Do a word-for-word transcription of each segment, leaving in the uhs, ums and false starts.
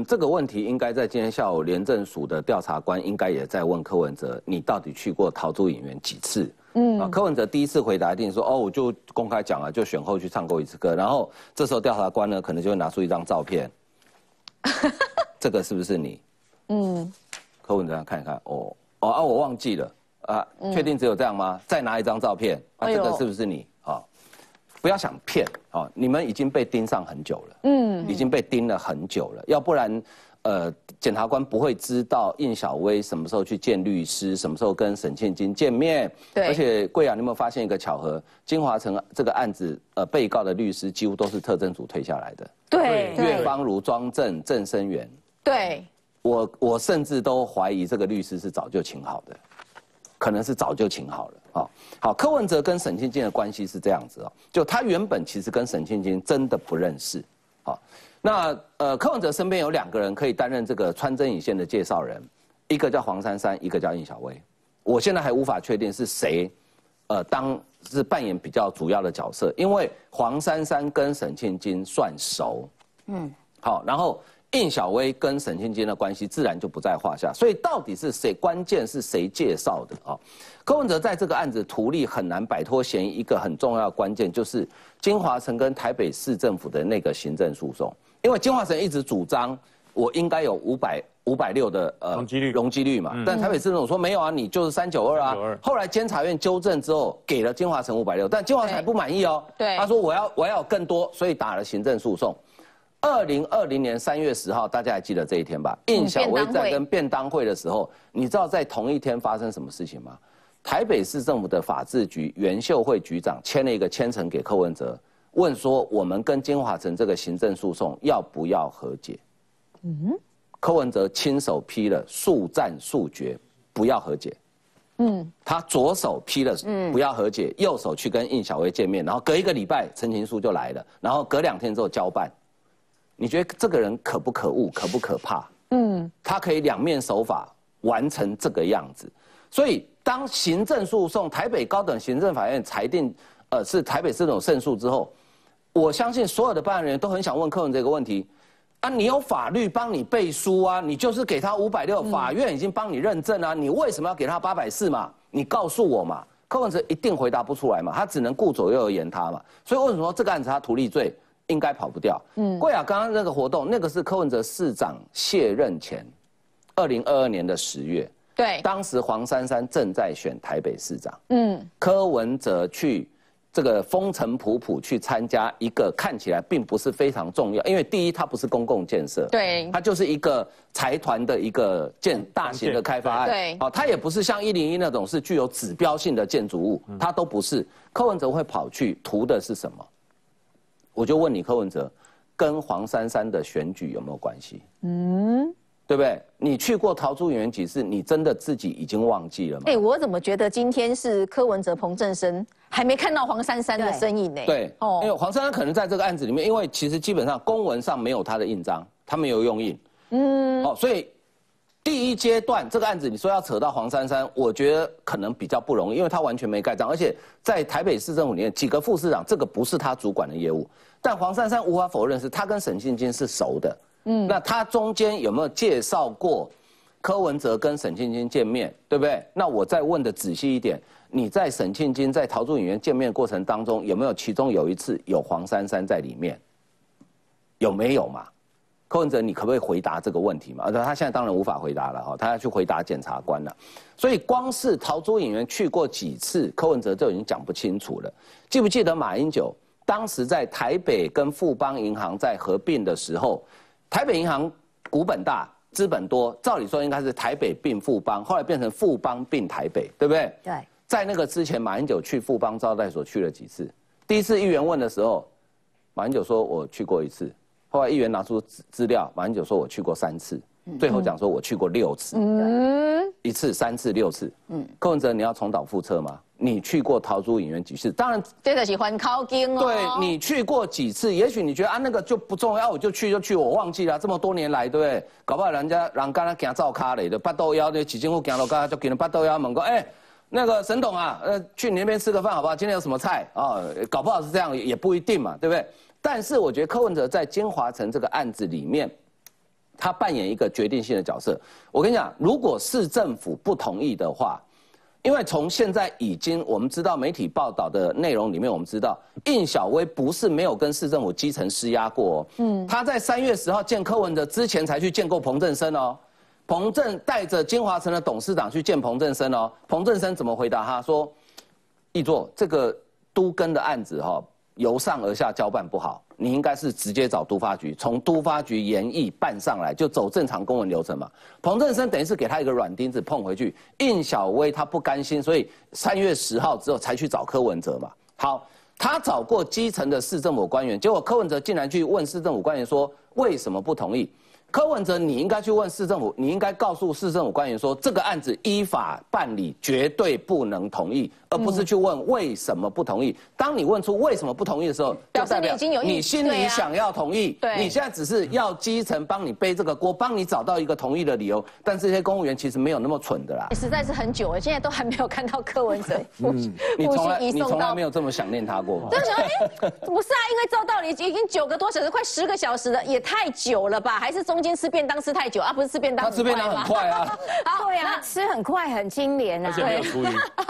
这个问题应该在今天下午廉政署的调查官应该也在问柯文哲，你到底去过陶朱影园几次？嗯，啊，柯文哲第一次回答一定说，哦，我就公开讲了，就选后去唱过一次歌，然后这时候调查官呢，可能就会拿出一张照片，这个是不是你？嗯，柯文哲看一看，哦，哦啊，我忘记了啊，确定只有这样吗？再拿一张照片，啊，这个是不是你？啊，不要想骗，啊，你们已经被盯上很久了，嗯，已经被盯了很久了，要不然。呃，检察官不会知道应小薇什么时候去见律师，什么时候跟沈庆金见面。 对， 而且贵阳，你有没有发现一个巧合？金华城这个案子，呃，被告的律师几乎都是特侦组推下来的。 对， 岳方如、庄正、郑生源。 对， 我我甚至都怀疑这个律师是早就请好的，可能是早就请好了。好，好，柯文哲跟沈庆金的关系是这样子哦，就他原本其实跟沈庆金真的不认识。好。那呃，柯文哲身边有两个人可以担任这个穿针引线的介绍人，一个叫黄珊珊，一个叫应小薇。我现在还无法确定是谁，呃，当是扮演比较主要的角色，因为黄珊珊跟沈庆金算熟，嗯，好，然后应小薇跟沈庆金的关系自然就不在话下，所以到底是谁？关键是谁介绍的啊？柯文哲在这个案子图利很难摆脱嫌疑，一个很重要的关键就是金华城跟台北市政府的那个行政诉讼。因为金华城一直主张我应该有五百五百六的呃容积率容积率嘛，嗯、但台北市政府说没有啊，你就是三九二啊。后来监察院纠正之后，给了金华城五百六，但金华城还不满意哦。 对， 他说我要我要有更多，所以打了行政诉讼。二零二零年三月十号，大家还记得这一天吧？应小薇在跟便当会的时候，你知道在同一天发生什么事情吗？台北市政府的法制局袁秀慧局长签了一个签呈给柯文哲。问说我们跟金华城这个行政诉讼要不要和解？嗯，柯文哲亲手批了速战速决，不要和解。嗯，他左手批了不要和解，右手去跟应小薇见面，然后隔一个礼拜陈情书就来了，然后隔两天之后交办。你觉得这个人可不可恶，可不可怕？嗯，他可以两面手法完成这个样子，所以当行政诉讼台北高等行政法院裁定，呃，是台北市政府胜诉之后。我相信所有的办案人员都很想问柯文哲这个问题，啊，你有法律帮你背书啊，你就是给他五百六，法院已经帮你认证啊，你为什么要给他八百四嘛？你告诉我嘛。柯文哲一定回答不出来嘛，他只能顾左右而言他嘛。所以为什么这个案子他图利罪应该跑不掉？嗯，贵雅刚刚那个活动，那个是柯文哲市长卸任前，二零二二年的十月， 对， 当时黄珊珊正在选台北市长，嗯，柯文哲去。这个风尘仆仆去参加一个看起来并不是非常重要，因为第一它不是公共建设， 对， 它就是一个财团的一个建大型的开发案， 对， 哦，它也不是像一零一那种是具有指标性的建筑物，它都不是。柯文哲会跑去图的是什么？我就问你，柯文哲跟黄珊珊的选举有没有关系？嗯。对不对？你去过陶朱影园几次？你真的自己已经忘记了吗？ 哎、欸，我怎么觉得今天是柯文哲、彭正生还没看到黄珊珊的身影呢？ 对，哦，因为黄珊珊可能在这个案子里面，因为其实基本上公文上没有他的印章，他没有用印，嗯，哦，所以第一阶段这个案子你说要扯到黄珊珊，我觉得可能比较不容易，因为他完全没盖章，而且在台北市政府里面几个副市长，这个不是他主管的业务，但黄珊珊无法否认是他跟沈庆金是熟的。嗯，那他中间有没有介绍过柯文哲跟沈庆金见面，对不对？那我再问的仔细一点，你在沈庆金在陶朱影园见面过程当中，有没有其中有一次有黄珊珊在里面？有没有嘛？柯文哲，你可不可以回答这个问题嘛？他现在当然无法回答了哈，他要去回答检察官了。所以光是陶朱影园去过几次，柯文哲就已经讲不清楚了。记不记得马英九当时在台北跟富邦银行在合并的时候？台北银行股本大，资本多，照理说应该是台北并富邦，后来变成富邦并台北，对不对？ 对。 在那个之前，马英九去富邦招待所去了几次？第一次议员问的时候，马英九说我去过一次，后来议员拿出资料，马英九说我去过三次，最后讲说我去过六次，嗯，一次、三次、六次，嗯，柯文哲你要重蹈覆辙吗？你去过陶朱影园几次？当然， 这个喜欢靠近哦。 对你去过几次？也许你觉得啊那个就不重要，我就去就去，我忘记了。这么多年来，对不对？搞不好人家人刚才行照卡嘞，就八斗腰的，起政府行到刚就给人八斗腰问讲，哎，那个沈董啊，呃，去你那边吃个饭好不好？今天有什么菜啊？搞不好是这样，也不一定嘛，对不对？但是我觉得柯文哲在金华城这个案子里面， 他扮演一个决定性的角色。我跟你讲，如果市政府不同意的话，因为从现在已经我们知道媒体报道的内容里面，我们知道应小薇不是没有跟市政府基层施压过、哦，嗯，他在三月十号见柯文哲之前才去见过彭正生哦，彭正带着金华城的董事长去见彭正生哦，彭正生怎么回答他说，议座这个都更的案子哈、哦，由上而下交办不好。你应该是直接找都发局，从都发局研议办上来，就走正常公文流程嘛。彭正生等于是给他一个软钉子碰回去，应小薇他不甘心，所以三月十号之后才去找柯文哲嘛。好，他找过基层的市政府官员，结果柯文哲竟然去问市政府官员说为什么不同意？柯文哲，你应该去问市政府，你应该告诉市政府官员说，这个案子依法办理，绝对不能同意，而不是去问为什么不同意。当你问出为什么不同意的时候， 表示你已经有你心里想要同意， 对， 你现在只是要基层帮你背这个锅，帮你找到一个同意的理由。但这些公务员其实没有那么蠢的啦。 实在是很久了，现在都还没有看到柯文哲。 嗯，你从来你从来没有这么想念他过吗？ 真的？哎，不是啊，因为照道理已经九个多小时，快十个小时了，也太久了吧？还是中间吃便当吃太久啊？不是吃便当， 他吃便当很快啊。 对啊，吃很快，很清廉啊。 而且没有厨余。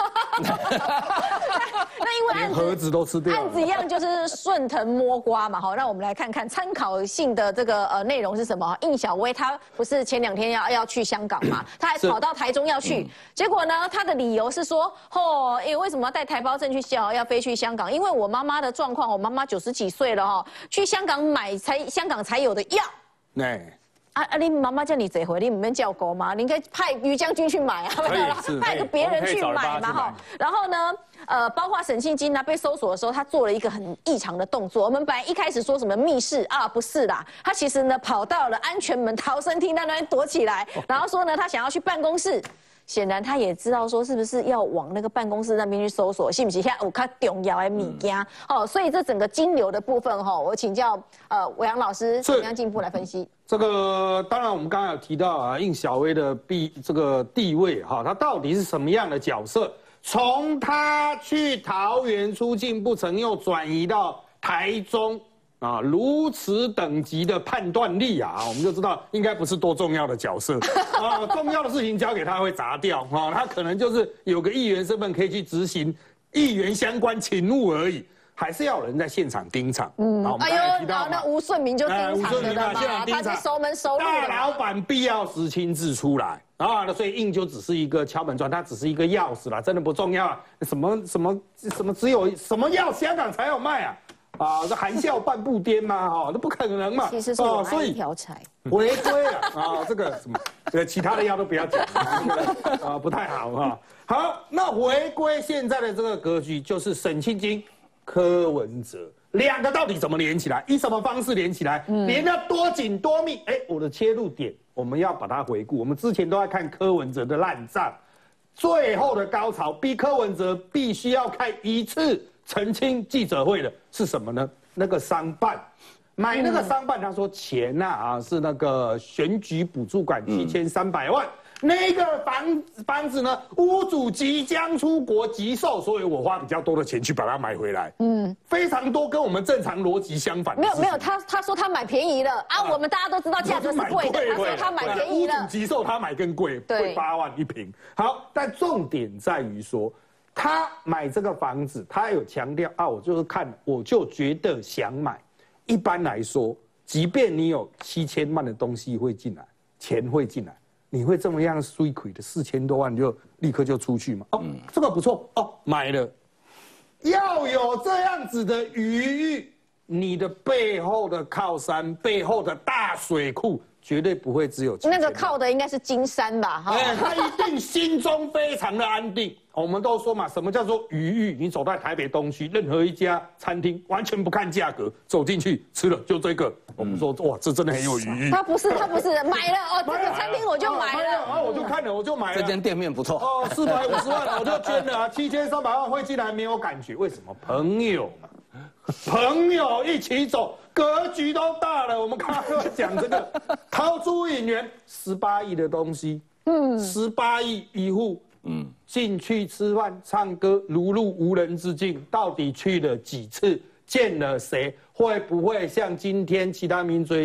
那因为案子盒子都吃掉了， 案子一样就是顺藤摸瓜嘛。好，那我们来看看参考性的这个呃内容是什么。应小薇她不是前两天要要去香港嘛，她还跑到台中要去，结果呢，她的理由是说，哦，哎，为什么要带台胞证去香要飞去香港？因为我妈妈的状况，我妈妈九十几岁了哈，去香港买才香港才有的药。 哎。 啊啊！你妈妈叫你这回，你唔免叫狗吗？你应该派于将军去买啊，派个别人去买嘛哈。然后呢，呃，包括沈庆金呢被搜索的时候，他做了一个很异常的动作。我们本来一开始说什么密室啊，不是啦，他其实呢跑到了安全门逃生梯那边躲起来，然后说呢他想要去办公室。显然他也知道说是不是要往那个办公室那边去搜索，是不是？现在有较重要的物件哦，所以这整个金流的部分哈，我请教呃伟阳老师怎么样进一步来分析？ 这个当然我们刚刚有提到啊，应小薇的地这个地位哈，他到底是什么样的角色？从他去桃园出境不成，又转移到台中。啊，如此等级的判断力啊，我们就知道应该不是多重要的角色啊，重要的事情交给他会砸掉啊，他可能就是有个议员身份可以去执行议员相关勤务而已，还是要有人在现场盯场。嗯，啊，我们刚才提到嘛， 那吴顺明就盯场的嘛，他是熟门熟路的。 大老板必要时亲自出来啊，所以应就只是一个敲门砖，它只是一个钥匙啦，真的不重要啊。什么什么什么只有什么药香港才有卖啊？啊，这含笑半步癫吗？哈，那不可能嘛。 其实是我爱一条柴。 违规了啊，这个什么，这个其他的药都不要讲啊，不太好哈。好，那违规现在的这个格局就是沈庆金、柯文哲两个到底怎么连起来？以什么方式连起来？嗯、连得多紧多密？哎，我的切入点我们要把它回顾。我们之前都在看柯文哲的烂账，最后的高潮逼柯文哲必须要开一次澄清记者会的是什么呢？那个商办，买那个商办，他说钱呐 啊, 啊是那个选举补助款七千三百万，嗯、那个房房子呢，屋主即将出国急售，所以我花比较多的钱去把它买回来。嗯，非常多，跟我们正常逻辑相反。 没有没有，他他说他买便宜了啊，啊我们大家都知道价格是贵的，他说他买便宜了。 屋主急售他买更贵，贵八万一平。好，但重点在于说。他买这个房子，他有强调啊，我就是看，我就觉得想买。一般来说，即便你有七千万的东西会进来，钱会进来，你会这么样衰亏的四千多万就立刻就出去吗？哦，嗯、这个不错哦，买了。要有这样子的余裕，你的背后的靠山，背后的大水库。绝对不会只有那个靠的应该是金山吧？哈、 哎，他一定心中非常的安定。我们都说嘛，什么叫做余裕？你走在台北东区任何一家餐厅，完全不看价格，走进去吃了就这个。我们说哇，这真的很有余裕。 他不是，他不是买了哦，这个餐厅我就买了， 然后我就看了，我就买了。 这间店面不错哦，四百五十万我就捐了啊，七千三百万会进来没有感觉？为什么？朋友嘛。朋友一起走，格局都大了。我们刚刚讲这个掏出引援十八亿的东西，嗯，十八亿一户，嗯，进去吃饭、唱歌，如入无人之境。到底去了几次？见了谁？会不会像今天其他名嘴讲，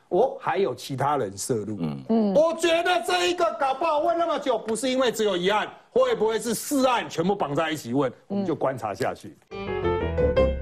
我还有其他人涉入。嗯嗯，我觉得这一个搞不好问那么久，不是因为只有一案，会不会是四案全部绑在一起问？我们就观察下去。